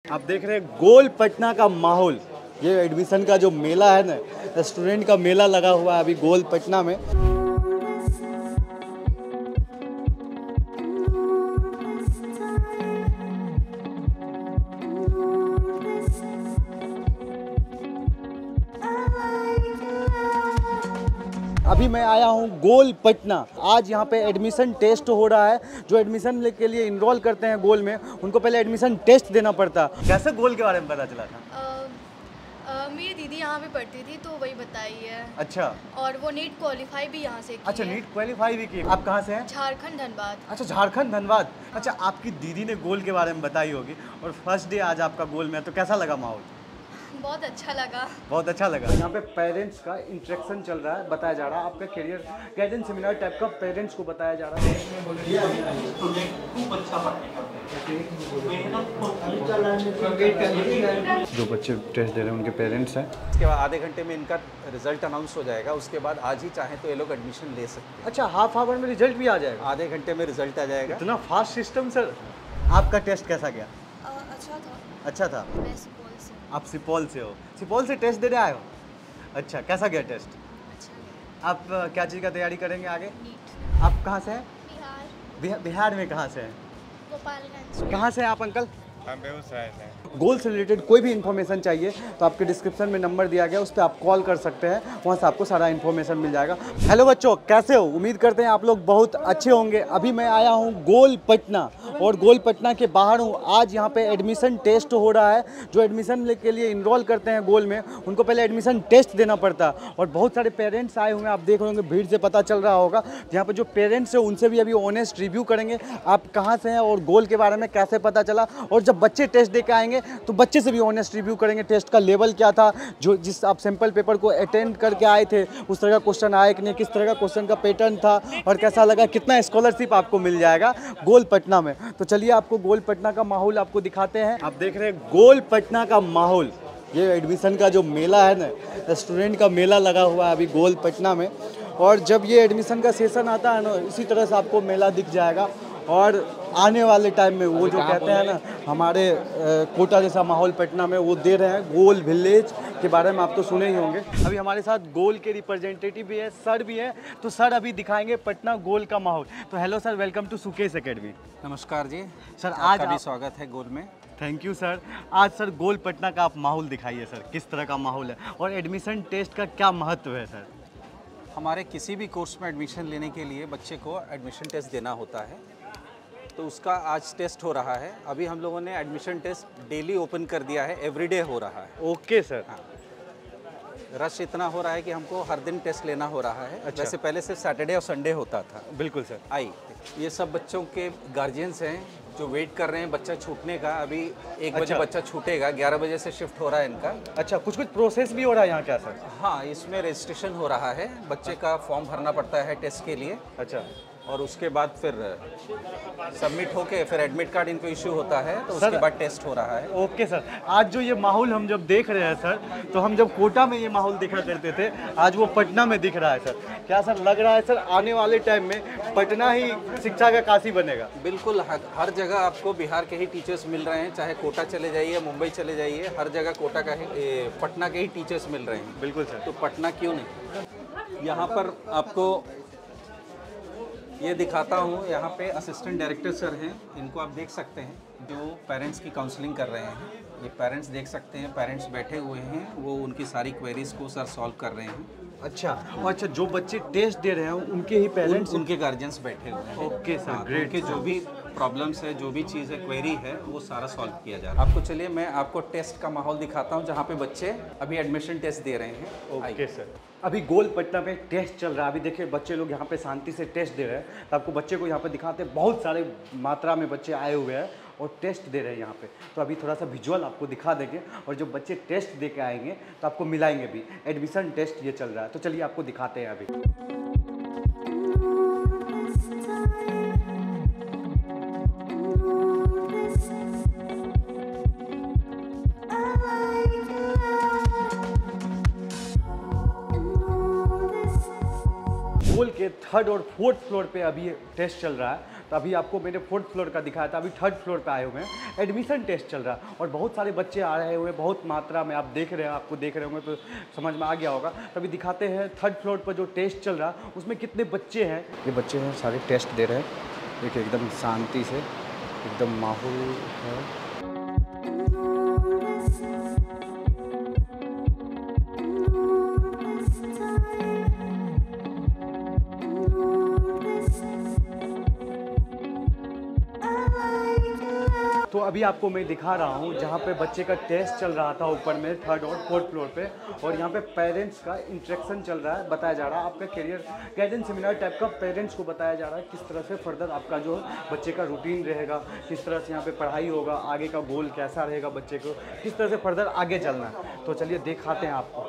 आप देख रहे हैं गोल पटना का माहौल। ये एडमिशन का जो मेला है ना, स्टूडेंट का मेला लगा हुआ है अभी गोल पटना में। अभी मैं आया हूँ गोल पटना। आज यहाँ पे एडमिशन टेस्ट हो रहा है। जो एडमिशन के लिए इनरोल करते हैं गोल में, उनको पहले एडमिशन टेस्ट देना पड़ता है। कैसे गोल के बारे में पता चला था? मेरी दीदी यहाँ पे पढ़ती थी तो वही बताई है। अच्छा। और वो नीट क्वालिफाई भी यहाँ से की अच्छा, है। नीट क्वालिफाई भी की। आप कहाँ से हैं? झारखंड धनबाद। अच्छा, झारखंड धनबाद। अच्छा, आपकी दीदी ने गोल के बारे में बताई होगी और फर्स्ट डे आज आपका गोल में है, तो कैसा लगा माहौल? बहुत अच्छा लगा। बहुत अच्छा लगा। यहाँ पे पेरेंट्स का इंटरेक्शन चल रहा है, बताया जा रहा है। आपका करियर गाइडेंस सेमिनार टाइप का पेरेंट्स को बताया जा रहा है। जो बच्चे टेस्ट दे रहे हैं उनके पेरेंट्स हैं। उसके बाद आधे घंटे में इनका रिजल्ट अनाउंस हो जाएगा। उसके बाद आज ही चाहें तो ये लोग एडमिशन ले सकते हैं। अच्छा, हाफ आवर में रिजल्ट भी आ जाएगा? आधे घंटे में रिजल्ट आ जाएगा। इतना फास्ट सिस्टम सर। आपका टेस्ट कैसा गया? अच्छा था। अच्छा था। मैं सुपौल से। आप सुपौल से हो? सुपौल से टेस्ट देने आए हो? अच्छा, कैसा गया टेस्ट? अच्छा। आप क्या चीज़ का तैयारी करेंगे आगे? नीट। आप कहाँ से हैं? बिहार। बिहार में कहाँ से हैं? गोपालगंज। कहाँ से हैं आप अंकल? हम बेगूसराय से। गोल से रिलेटेड कोई भी इन्फॉर्मेशन चाहिए तो आपके डिस्क्रिप्शन में नंबर दिया गया, उस पर आप कॉल कर सकते हैं। वहाँ से आपको सारा इन्फॉर्मेशन मिल जाएगा। हेलो बच्चों, कैसे हो? उम्मीद करते हैं आप लोग बहुत अच्छे होंगे। अभी मैं आया हूँ गोल पटना और गोल पटना के बाहर हूँ। आज यहाँ पे एडमिशन टेस्ट हो रहा है। जो एडमिशन के लिए इनरोल करते हैं गोल में, उनको पहले एडमिशन टेस्ट देना पड़ता है। और बहुत सारे पेरेंट्स आए हुए हैं, आप देख रहे होंगे, भीड़ से पता चल रहा होगा। यहाँ पर जो पेरेंट्स हैं उनसे भी अभी ऑनेस्ट रिव्यू करेंगे, आप कहाँ से हैं और गोल के बारे में कैसे पता चला। और जब बच्चे टेस्ट दे के आएंगे तो बच्चे से भी ऑनेस्ट रिव्यू करेंगे, टेस्ट का लेवल क्या था, जो जिस आप सैंपल पेपर को अटेंड करके आए थे उस तरह का क्वेश्चन आया कि नहीं, किस तरह का क्वेश्चन का पैटर्न था और कैसा लगा, कितना स्कॉलरशिप आपको मिल जाएगा गोल पटना में। तो चलिए आपको गोल पटना का माहौल आपको दिखाते हैं। आप देख रहे हैं गोल पटना का माहौल। ये एडमिशन का जो मेला है ना, स्टूडेंट का मेला लगा हुआ है अभी गोल पटना में। और जब ये एडमिशन का सेशन आता है ना, इसी तरह से आपको मेला दिख जाएगा। और आने वाले टाइम में वो जो कहते हैं ना, हमारे कोटा जैसा माहौल पटना में वो दे रहे हैं। गोल विलेज के बारे में आप तो सुने ही होंगे। अभी हमारे साथ गोल के रिप्रेजेंटेटिव भी है, सर भी है। तो सर अभी दिखाएंगे पटना गोल का माहौल। तो hello sir, welcome to Sukesh academy. नमस्कार जी सर, आज भी स्वागत है गोल में। Thank you sir. आज सर गोल पटना का आप माहौल दिखाइए सर, किस तरह का माहौल है और एडमिशन टेस्ट का क्या महत्व है सर? हमारे किसी भी कोर्स में एडमिशन लेने के लिए बच्चे को एडमिशन टेस्ट देना होता है, तो उसका आज टेस्ट हो रहा है। अभी हम लोगों ने एडमिशन टेस्ट डेली ओपन कर दिया है, एवरीडे हो रहा है। Okay sir. हाँ, रश इतना हो रहा है कि हमको हर दिन टेस्ट लेना हो रहा है। अच्छा। वैसे पहले सिर्फ सैटरडे और संडे होता था। बिल्कुल सर। ये सब बच्चों के गार्जियंस हैं जो वेट कर रहे हैं बच्चा छूटने का। अभी 1 बजे बच्चा छूटेगा, 11 बजे से शिफ्ट हो रहा है इनका। अच्छा, कुछ प्रोसेस भी हो रहा है यहाँ क्या सर? हाँ, इसमें रजिस्ट्रेशन हो रहा है, बच्चे का फॉर्म भरना पड़ता है टेस्ट के लिए। अच्छा। और उसके बाद फिर सबमिट होके फिर एडमिट कार्ड इनको इश्यू होता है, तो उसके बाद टेस्ट हो रहा है। Okay sir. आज जो ये माहौल हम जब देख रहे हैं सर, तो हम जब कोटा में ये माहौल देखा करते थे, आज वो पटना में दिख रहा है सर। क्या सर लग रहा है सर, आने वाले टाइम में पटना ही शिक्षा का काशी बनेगा? बिल्कुल, हर जगह आपको बिहार के ही टीचर्स मिल रहे हैं। चाहे कोटा चले जाइए, मुंबई चले जाइए, हर जगह कोटा का ही पटना के ही टीचर्स मिल रहे हैं। बिल्कुल सर। तो पटना क्यों नहीं। यहाँ पर आपको ये दिखाता हूँ, यहाँ पे असिस्टेंट डायरेक्टर सर हैं, इनको आप देख सकते हैं, जो पेरेंट्स की काउंसलिंग कर रहे हैं। ये पेरेंट्स देख सकते हैं, पेरेंट्स बैठे हुए हैं, वो उनकी सारी क्वेरीज को सर सॉल्व कर रहे हैं। अच्छा। और अच्छा, जो बच्चे टेस्ट दे रहे हैं उनके ही पेरेंट्स, उनके गार्जियंस बैठे हुए हैं। ओके सर, हाँ, ग्रेट। उनके जो भी प्रॉब्लम्स है, जो भी चीज़ है, क्वेरी है, वो सारा सॉल्व किया जा रहा है। आपको चलिए मैं आपको टेस्ट का माहौल दिखाता हूँ, जहाँ पे बच्चे अभी एडमिशन टेस्ट दे रहे हैं। Okay sir. अभी गोल पटना में टेस्ट चल रहा है। अभी देखिए बच्चे लोग यहाँ पे शांति से टेस्ट दे रहे हैं। तो आपको बच्चे को यहाँ पे दिखाते हैं, बहुत सारे मात्रा में बच्चे आए हुए हैं और टेस्ट दे रहे हैं यहाँ पे। तो अभी थोड़ा सा विजुअल आपको दिखा देंगे और जब बच्चे टेस्ट दे के आएंगे तो आपको मिलाएंगे भी। एडमिशन टेस्ट ये चल रहा है, तो चलिए आपको दिखाते हैं अभी। गोल के 3rd और 4th फ्लोर पे अभी ये टेस्ट चल रहा है। तो अभी आपको मैंने 4th फ्लोर का दिखाया था, अभी 3rd फ्लोर पे आए हुए हैं। एडमिशन टेस्ट चल रहा है और बहुत सारे बच्चे आ रहे हुए, बहुत मात्रा में आप देख रहे हैं, आपको देख रहे होंगे तो समझ में आ गया होगा। तभी दिखाते हैं 3rd फ्लोर पर जो टेस्ट चल रहा है उसमें कितने बच्चे हैं। ये बच्चे हैं सारे टेस्ट दे रहे हैं, देखिए एकदम शांति से, एकदम माहौल है। तो अभी आपको मैं दिखा रहा हूँ जहाँ पे बच्चे का टेस्ट चल रहा था ऊपर में 3rd और 4th फ्लोर पे, और यहाँ पे पेरेंट्स का इंटरेक्शन चल रहा है, बताया जा रहा है आपका करियर गाइडेंस सेमिनार टाइप का। पेरेंट्स को बताया जा रहा है किस तरह से फर्दर आपका जो बच्चे का रूटीन रहेगा, किस तरह से यहाँ पे पढ़ाई होगा, आगे का गोल कैसा रहेगा बच्चे को, किस तरह से फर्दर आगे चलना है। तो चलिए दिखाते हैं आपको।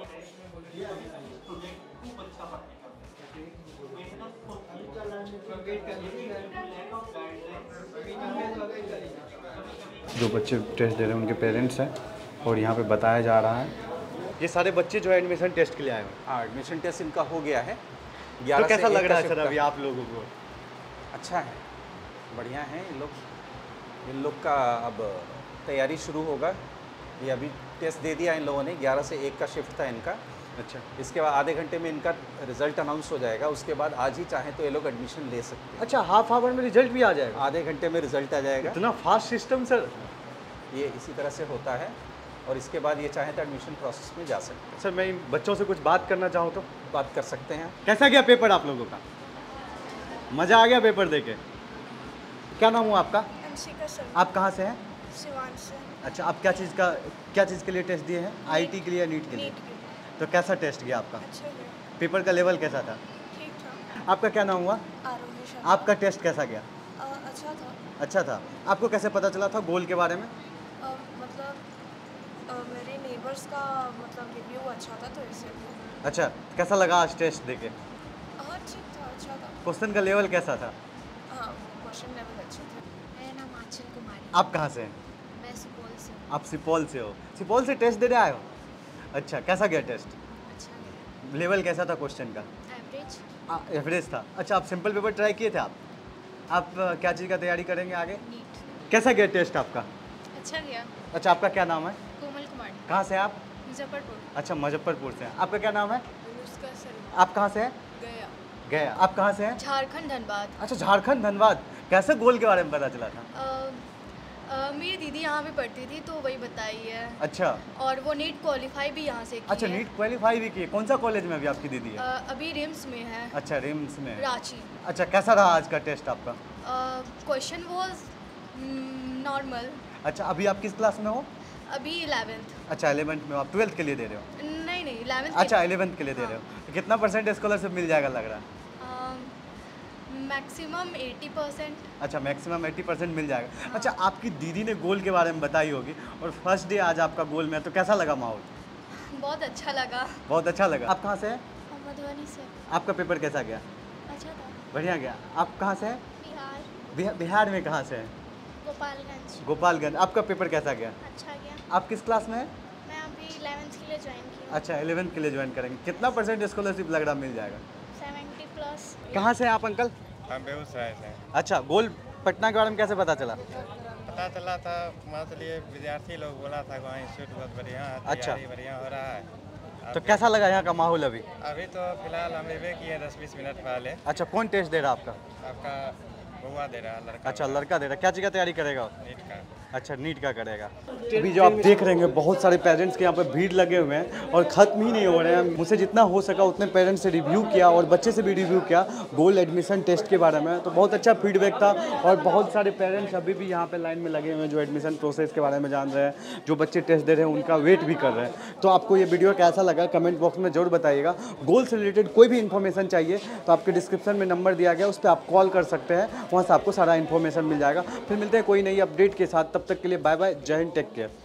जो बच्चे टेस्ट दे रहे हैं उनके पेरेंट्स हैं और यहाँ पे बताया जा रहा है ये सारे बच्चे जो है एडमिशन टेस्ट के लिए आए हैं। हाँ, एडमिशन टेस्ट इनका हो गया है। तो कैसा लग रहा है सर अभी आप लोगों को? अच्छा है, बढ़िया है। इन लोग का अब तैयारी शुरू होगा। ये अभी टेस्ट दे दिया इन लोगों ने, 11 से 1 का शिफ्ट था इनका। अच्छा, इसके बाद आधे घंटे में इनका रिजल्ट अनाउंस हो जाएगा। उसके बाद आज ही चाहें तो ये लोग एडमिशन ले सकते हैं। अच्छा, हाफ आवर में रिजल्ट भी आ जाएगा? आधे घंटे में रिजल्ट आ जाएगा। इतना फास्ट सिस्टम सर? ये इसी तरह से होता है और इसके बाद ये चाहें तो एडमिशन प्रोसेस में जा सकते हैं। सर मैं इन बच्चों से कुछ बात करना चाहूँ तो बात कर सकते हैं। कैसा गया पेपर आप लोगों का? मज़ा आ गया पेपर देके? क्या नाम हुआ आपका? अंशिका सर। आप कहाँ से हैं? शिवान से। अच्छा, आप क्या चीज़ के लिए टेस्ट दिए हैं? आईटी के लिए या नीट के लिए? तो कैसा टेस्ट गया आपका? अच्छा गया। पेपर का लेवल कैसा था? ठीक था। आपका क्या नाम हुआ? आरोही शर्मा। आपका टेस्ट कैसा गया? अच्छा था। अच्छा था। आपको कैसे पता चला था गोल के बारे में? मतलब मेरे नेबर्स का मतलब रिव्यू अच्छा था तो इसलिए। अच्छा, कैसा लगा आज टेस्ट देके? हाँ ठीक था, अच्छा था। क्वेश्चन का लेवल कैसा था? हाँ, क्वेश्चन लेवल अच्छे थे। मेरा नाम आंचल कुमारी। आप कहाँ से हैं? मैं सुपौल से हूँ। आप सुपौल से हो? सुपौल से टेस्ट देने आए हो? अच्छा, कैसा गया टेस्ट? अच्छा गया। लेवल कैसा था क्वेश्चन का? एवरेज। एवरेज था। अच्छा, आप सिंपल पेपर ट्राई किए थे आप क्या चीज़ का तैयारी करेंगे आगे? नीट। कैसा गया टेस्ट आपका? अच्छा गया। अच्छा, आपका क्या नाम है? कोमल कुमारी। कहाँ से हैं आप? मुजफ्फरपुर। अच्छा, मुजफ्फरपुर से हैं। आपका क्या नाम है? अनुष्का सर। आप कहाँ से हैं? गया। गया। आप कहाँ से हैं? झारखंड धनबाद। अच्छा, झारखंड धनबाद। कैसे गोल के बारे में पता चला था? मेरी दीदी यहाँ पे पढ़ती थी तो वही बताई है। अच्छा, और वो नीट क्वालिफाई भी यहाँ से की अच्छा है। नीट क्वालिफाई भी की है। कौन सा कॉलेज में अभी आपकी दीदी है? अभी रिम्स में है। अच्छा, रिम्स में। रांची। अच्छा, कैसा रहा आज का टेस्ट आपका? Question was normal. अच्छा, अभी आप किस क्लास में हो? अभी 11th। अच्छा, 11th में हो। आप 12th के लिए दे रहे हो? नहीं 11th। अच्छा, 11th के लिए दे रहे हो। तो कितना परसेंट स्कॉलरशिप मिल जाएगा लग रहा है? मैक्सिमम 80%। अच्छा, मैक्सिमम 80% मिल जाएगा। अच्छा, आपकी दीदी ने गोल के बारे में बताई होगी और फर्स्ट डे आज आपका गोल में है, तो कैसा लगा माहौल? बहुत अच्छा लगा। बहुत अच्छा लगा। आप कहाँ से हैं? मधुबनी से। आपका पेपर कैसा गया? अच्छा था। बढ़िया गया। आप कहाँ से हैं? बिहार। बिहार में कहाँ से हैं? गोपालगंज। गोपालगंज। आपका पेपर कैसा गया? अच्छा गया। आप किस क्लास में हैं? मैं अभी 11th के लिए ज्वाइन की हूँ। अच्छा, 11th के लिए ज्वाइन करेंगे। कितना परसेंट स्कॉलरशिप लग रहा मिल जाएगा? 70+। कहाँ से हैं आप अंकल? हम बेगूसराय से। अच्छा, गोल पटना के बारे में कैसे पता चला? पता चला था, मान चलिए विद्यार्थी लोग बोला था वहाँ इंस्टीट्यूट बहुत बढ़िया है, अच्छा। तैयारी बढ़िया हो रहा है। तो कैसा लगा यहाँ का माहौल अभी? अभी तो फिलहाल हम अभी किए 10-20 मिनट पहले। अच्छा, कौन टेस्ट दे रहा आपका? आपका बउआ दे रहा है, लड़का। अच्छा, लड़का दे रहा। क्या चीज़ का तैयारी करेगा? नीट का। अच्छा, नीट का करेगा। अभी जो आप देख रहे हैं बहुत सारे पेरेंट्स के यहाँ पे भीड़ लगे हुए हैं और ख़त्म ही नहीं हो रहे हैं। मुझसे जितना हो सका उतने पेरेंट्स से रिव्यू किया और बच्चे से भी रिव्यू किया गोल्ड एडमिशन टेस्ट के बारे में, तो बहुत अच्छा फीडबैक था। और बहुत सारे पेरेंट्स अभी भी यहाँ पे लाइन में लगे हुए हैं जो एडमिशन प्रोसेस के बारे में जान रहे हैं, जो बच्चे टेस्ट दे रहे हैं उनका वेट भी कर रहे हैं। तो आपको ये वीडियो कैसा लगा कमेंट बॉक्स में जरूर बताइएगा। गोल्ड से रिलेटेड कोई भी इन्फॉर्मेशन चाहिए तो आपके डिस्क्रिप्शन में नंबर दिया गया, उस पर आप कॉल कर सकते हैं, वहाँ से आपको सारा इन्फॉर्मेशन मिल जाएगा। फिर मिलते हैं कोई नई अपडेट के साथ, तब तक के लिए बाय बाय, जय हिंद, टेक केयर।